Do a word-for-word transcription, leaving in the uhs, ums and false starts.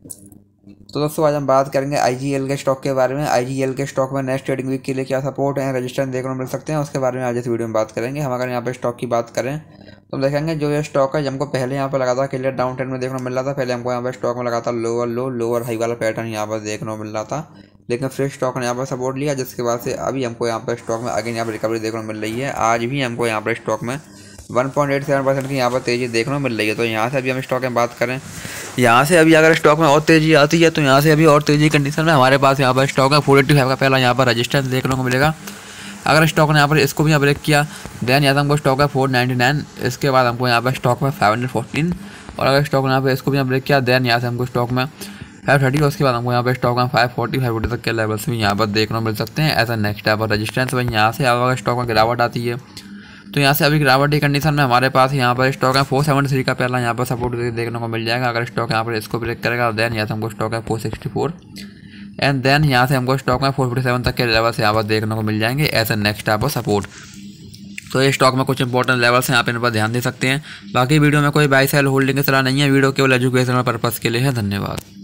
तो दोस्तों आज हम बात करेंगे आईजीएल के स्टॉक के बारे में। आईजीएल के स्टॉक में नेक्स्ट ट्रेडिंग वीक के लिए क्या सपोर्ट है, रजिस्टेंस देखने को मिल सकते हैं, उसके बारे में आज इस वीडियो में बात करेंगे। हम अगर यहाँ पे स्टॉक की बात करें तो हम देखेंगे जो ये स्टॉक है हमको पहले यहाँ पर लगा था क्लियर डाउन ट्रेंड में देखने को मिल रहा था। पहले हमको यहाँ पर स्टॉक में लगा था लोअर लो लोअर हाई वाला पैटर्न यहाँ पर देखने को मिल रहा था, लेकिन फिर स्टॉक ने यहाँ पर सपोर्ट लिया, जिसके बाद से अभी हमको यहाँ पर स्टॉक में अगेन यहाँ पर रिकवरी देखने को मिल रही है। आज भी हमको यहाँ पर स्टॉक में one point eight seven percent की यहाँ पर तेज़ी देखने को मिल रही है। तो यहाँ से अभी हम स्टॉक में बात करें, यहाँ से अभी अगर स्टॉक में और तेज़ी आती है तो यहाँ से अभी और तेज़ी कंडीशन में हमारे पास यहाँ पर स्टॉक है फोर एट्टी फाइव का पहला यहाँ पर रजिस्टेंस देखने को मिलेगा। अगर स्टॉक ने यहाँ पर इसको भी यहाँ ब्रेक किया देन यहाँ से हमको स्टॉक है फोर नाइन्टी नाइन, इसके बाद हमको यहाँ पर स्टॉक में फाइव हंड्रेड फोर्टीन, और अगर स्टॉक ने यहाँ पर इसको भी यहाँ ब्रेक किया देन यहाँ से हमको स्टॉक में फाइव थर्टी, उसके बाद हमको यहाँ पर स्टॉक में फाइव फोर्टी फाइव फोर्टी तक के लेवल्स भी यहाँ पर देखने को मिल सकते हैं एज अ नेक्स्ट यहाँ पर रजिस्टेंस। वहीं यहाँ से अगर स्टॉक में गिरावट आती है तो यहाँ से अभी गिरावट की कंडीशन में हमारे पास यहाँ पर स्टॉक है फोर सेवेंटी थ्री का पहला यहाँ पर सपोर्ट देखने को मिल जाएगा। अगर स्टॉक यहाँ पर इसको ब्रेक करेगा देन यहाँ से हमको स्टॉक है four sixty four, and then यहाँ से हमको स्टॉक में फोर फिफ्टी सेवन तक के लेवल से यहाँ पर देखने को मिल जाएंगे एज ए नेक्स्ट यहाँ पर सपोर्ट। तो ये स्टॉक में कुछ इंपॉर्टेंट लेवल्स हैं, आप इन पर ध्यान दे सकते हैं। बाकी वीडियो में कोई बाई सेल होल्डिंग की सलाह नहीं है, वीडियो केवल एजुकेशनल पर्पज़ के लिए है। धन्यवाद।